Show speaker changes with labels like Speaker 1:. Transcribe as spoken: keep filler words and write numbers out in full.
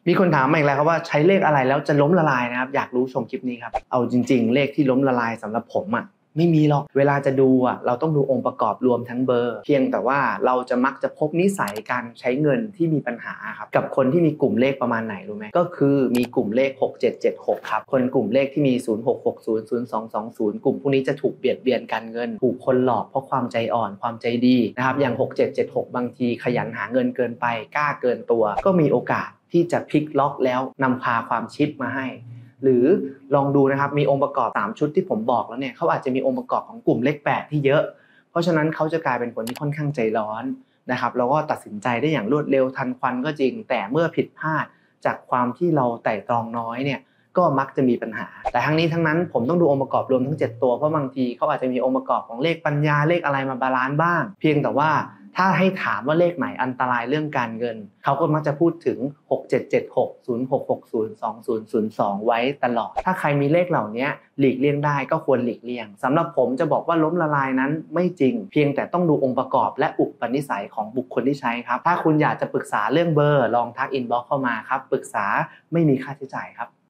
Speaker 1: มีคนถามมาอีกแล้วครับว่าใช้เลขอะไรแล้วจะล้มละลายนะครับอยากรู้ชมคลิปนี้ครับเอาจริงๆเลขที่ล้มละลายสำหรับผมอ่ะไม่มีหรอกเวลาจะดูอ่ะเราต้องดูองค์ประกอบรวมทั้งเบอร์เพียงแต่ว่าเราจะมักจะพบนิสัยการใช้เงินที่มีปัญหาครับกับคนที่มีกลุ่มเลขประมาณไหนรู้ไหมก็คือมีกลุ่มเลขหกเจ็ดเจ็ดหกครับคนกลุ่มเลขที่มีศูนย์ หก หก ศูนย์ ศูนย์ สอง สอง ศูนย์กลุ่มพวกนี้จะถูกเบียดเบียนการเงินถูกคนหลอกเพราะความใจอ่อนความใจดีนะครับอย่างหกเจ็ดเจ็ดหกบางทีขยันหาเงินเกินไปกล้าเกินตัวก็มีโอกาสที่จะพลิกล็อกแล้วนำพาความชิปมาให้หรือลองดูนะครับมีองค์ประกอบสามชุดที่ผมบอกแล้วเนี่ยเขาอาจจะมีองค์ประกอบของกลุ่มเลขแปดที่เยอะเพราะฉะนั้นเขาจะกลายเป็นคนที่ค่อนข้างใจร้อนนะครับแล้วก็ตัดสินใจได้อย่างรวดเร็วทันควันก็จริงแต่เมื่อผิดพลาดจากความที่เราไต่ตรองน้อยเนี่ยก็มักจะมีปัญหาแต่ทั้งนี้ทั้งนั้นผมต้องดูองค์ประกอบรวมทั้งเจ็ดตัวเพราะบางทีเขาอาจจะมีองค์ประกอบของเลขปัญญาเลขอะไรมาบาลานซ์บ้างเพียงแต่ว่าถ้าให้ถามว่าเลขไหนอันตรายเรื่องการเงินเขาก็มักจะพูดถึงหกเจ็ดเจ็ดหก ศูนย์ หก หก ศูนย์ สอง ศูนย์ ศูนย์ สองไว้ตลอดถ้าใครมีเลขเหล่านี้หลีกเลี่ยงได้ก็ควรหลีกเลี่ยงสำหรับผมจะบอกว่าล้มละลายนั้นไม่จริงเพียงแต่ต้องดูองค์ประกอบและอุปนิสัยของบุคคลที่ใช้ครับถ้าคุณอยากจะปรึกษาเรื่องเบอร์ลองทักอินบ็อกซ์เข้ามาครับปรึกษาไม่มีค่าใช้จ่ายครับ